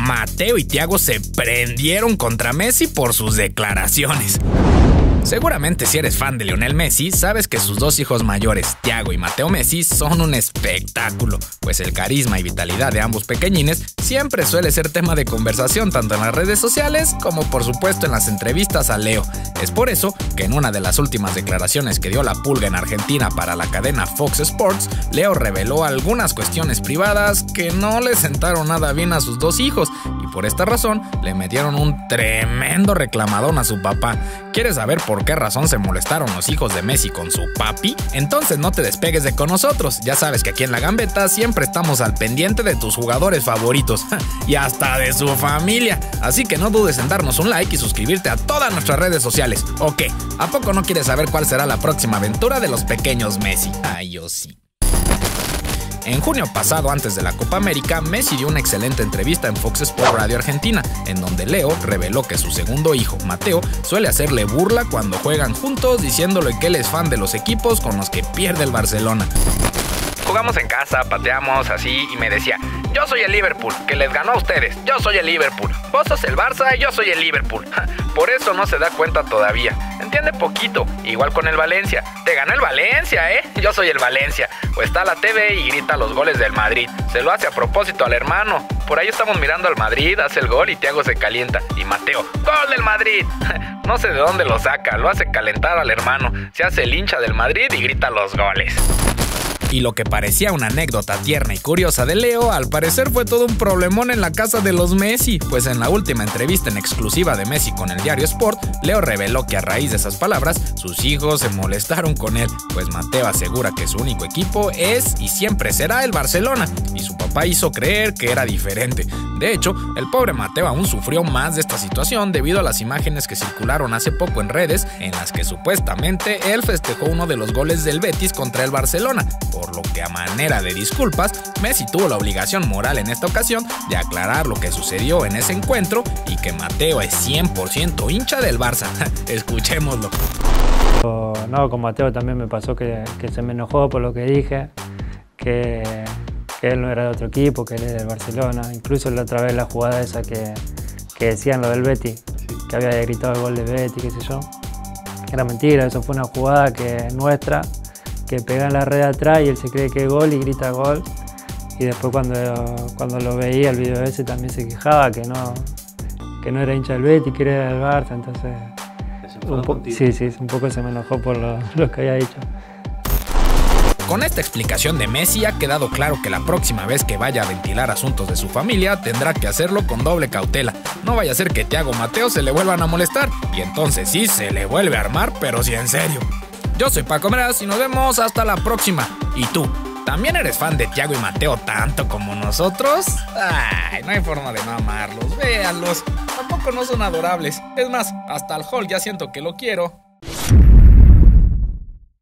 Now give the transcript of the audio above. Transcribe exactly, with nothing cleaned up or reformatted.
Mateo y Thiago se prendieron contra Messi por sus declaraciones. Seguramente si eres fan de Lionel Messi, sabes que sus dos hijos mayores, Thiago y Mateo Messi, son un espectáculo, pues el carisma y vitalidad de ambos pequeñines siempre suele ser tema de conversación tanto en las redes sociales como por supuesto en las entrevistas a Leo. Es por eso que en una de las últimas declaraciones que dio la Pulga en Argentina para la cadena Fox Sports, Leo reveló algunas cuestiones privadas que no le sentaron nada bien a sus dos hijos y por esta razón le metieron un tremendo reclamadón a su papá. ¿Quieres saber por qué razón se molestaron los hijos de Messi con su papi? Entonces no te despegues de con nosotros. Ya sabes que aquí en La Gambeta siempre estamos al pendiente de tus jugadores favoritos y hasta de su familia. Así que no dudes en darnos un like y suscribirte a todas nuestras redes sociales. ¿O qué? ¿A poco no quieres saber cuál será la próxima aventura de los pequeños Messi? Ay, yo sí. En junio pasado, antes de la Copa América, Messi dio una excelente entrevista en Fox Sports Radio Argentina, en donde Leo reveló que su segundo hijo, Mateo, suele hacerle burla cuando juegan juntos, diciéndole que él es fan de los equipos con los que pierde el Barcelona. Jugamos en casa, pateamos así y me decía: yo soy el Liverpool, que les ganó a ustedes, yo soy el Liverpool, vos sos el Barça y yo soy el Liverpool. Por eso no se da cuenta todavía, entiende poquito, igual con el Valencia, te ganó el Valencia, eh, yo soy el Valencia. O está la T V y grita los goles del Madrid, se lo hace a propósito al hermano. Por ahí estamos mirando al Madrid, hace el gol y Thiago se calienta, y Mateo: ¡gol del Madrid! No sé de dónde lo saca, lo hace calentar al hermano, se hace el hincha del Madrid y grita los goles. Y lo que parecía una anécdota tierna y curiosa de Leo, al parecer fue todo un problemón en la casa de los Messi, pues en la última entrevista en exclusiva de Messi con el diario Sport, Leo reveló que a raíz de esas palabras, sus hijos se molestaron con él, pues Mateo asegura que su único equipo es y siempre será el Barcelona, y su papá hizo creer que era diferente. De hecho, el pobre Mateo aún sufrió más de esta situación debido a las imágenes que circularon hace poco en redes, en las que supuestamente él festejó uno de los goles del Betis contra el Barcelona, por lo que a manera de disculpas, Messi tuvo la obligación moral en esta ocasión de aclarar lo que sucedió en ese encuentro y que Mateo es cien por ciento hincha del Barça. Escuchémoslo. No, con Mateo también me pasó que, que se me enojó por lo que dije, que, que él no era de otro equipo, que él es del Barcelona. Incluso la otra vez la jugada esa que, que decían lo del Betis, que había gritado el gol de Betis, qué sé yo. Era mentira, eso fue una jugada que nuestra, que pega en la red atrás y él se cree que es gol y grita gol. Y después cuando, cuando lo veía el video ese también se quejaba que no, que no era hincha del Betis, que era del Barça, entonces un po sí, sí, un poco se me enojó por lo, lo que había dicho. Con esta explicación de Messi ha quedado claro que la próxima vez que vaya a ventilar asuntos de su familia tendrá que hacerlo con doble cautela. No vaya a ser que Thiago o Mateo se le vuelvan a molestar y entonces sí se le vuelve a armar, pero sí en serio. Yo soy Paco Meraz y nos vemos hasta la próxima. ¿Y tú? ¿También eres fan de Thiago y Mateo tanto como nosotros? Ay, no hay forma de no amarlos, véanlos. Tampoco no son adorables. Es más, hasta al Hulk ya siento que lo quiero.